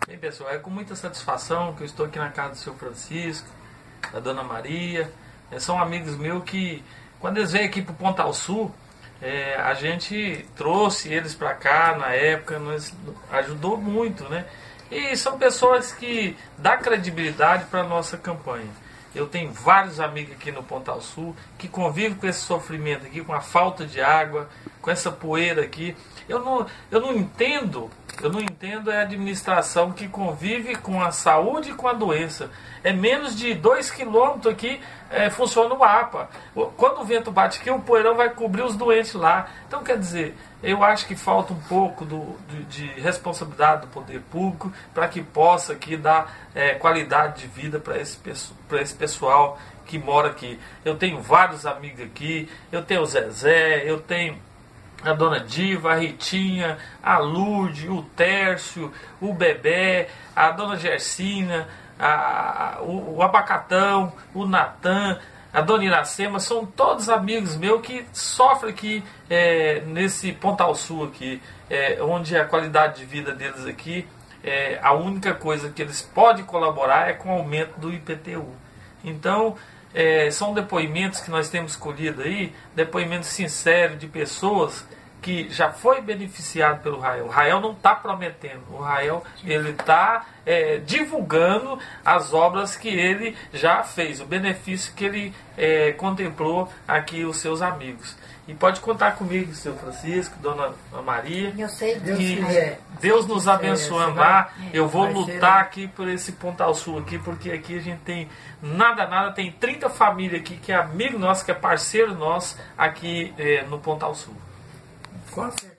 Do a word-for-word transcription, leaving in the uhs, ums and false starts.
Bem, pessoal, é com muita satisfação que eu estou aqui na casa do seu Francisco, da Dona Maria. É, são amigos meus que, quando eles veio aqui para o Pontal Sul, é, a gente trouxe eles para cá na época, nos ajudou muito, né? E são pessoas que dão credibilidade para a nossa campanha. Eu tenho vários amigos aqui no Pontal Sul que convivem com esse sofrimento aqui, com a falta de água, com essa poeira aqui. Eu não, eu não entendo, eu não entendo é a administração que convive com a saúde e com a doença. É menos de dois quilômetros aqui, é, funciona o APA. Quando o vento bate aqui, o poeirão vai cobrir os doentes lá. Então, quer dizer, eu acho que falta um pouco do, de, de responsabilidade do poder público para que possa aqui dar é, qualidade de vida para esse, para esse pessoal que mora aqui. Eu tenho vários amigos aqui, eu tenho o Zezé, eu tenho a Dona Diva, a Ritinha, a Lourdes, o Tércio, o Bebé, a Dona Gersina, a, o, o Abacatão, o Natan, a Dona Iracema, são todos amigos meus que sofrem aqui é, nesse Pontal Sul aqui, é, onde a qualidade de vida deles aqui, é, a única coisa que eles podem colaborar é com o aumento do I P T U. Então, é, são depoimentos que nós temos colhido aí, depoimentos sinceros de pessoas que já foi beneficiado pelo Rael. O Rael não está prometendo, o Rael ele está é, divulgando as obras que ele já fez, o benefício que ele é, contemplou aqui os seus amigos. E pode contar comigo, seu Francisco, Dona Maria, eu sei Deus que quiser. Deus nos abençoando lá. Eu vou vai lutar ser... aqui por esse Pontal Sul aqui, porque aqui a gente tem nada, nada, tem trinta famílias aqui que é amigo nosso, que é parceiro nosso aqui é, no Pontal Sul. Com certeza.